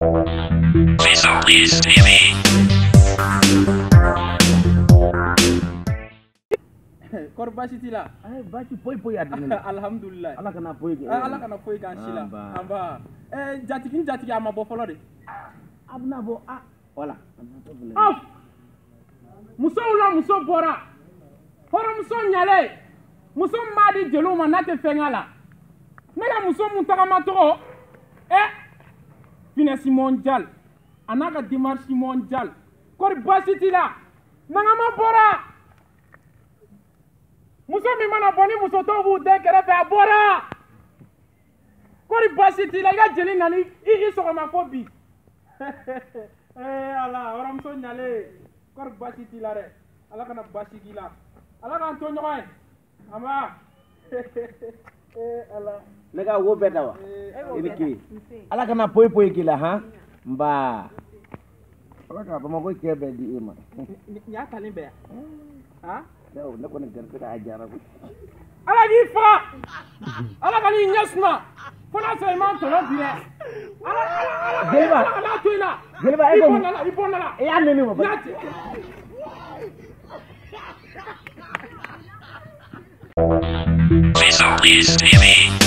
Visualist TV. Kor basi tila. Ay basi poy adina. Alhamdulillah. Ala kana poy. Ala kana poy kan sila. Amba. Jatiki ama bo folo de. Abna bo wala. Af. Muso wala muso bora. Hora muso nyale. Muso madi jelo ma nate fengala. Nega muso mun tagama to. Finesse mondial. Anaka démarche mondial. Kor basi tila. Nangama bora. Muso mi mana boni muso to bu de kɛrɛfɛ a bɔra kori basi t'i la i ka jeli nani i sɔgɔma fɔ bi ala waramuso ɲalen kori basi t'i la dɛ ala kana basi k'i la ala k'an to ɲɔgɔn ye anba ala ne ka wo bɛɛ da wa i ni kiri ala kana poy k'i la han nba ala ka Bamakɔ cɛ bɛɛ di e ma nin y'a talen bɛɛ yan ne kɔni garisɛgɛ a diyara koyi ala k'i faga ala ka n'i ɲɛ suma fo n'a sɔrɔ i ma tɔnɔ bi dɛ Jeliba ala kana to i la Jeliba i bɔ nala e y'a nɛni wa Visualist TV.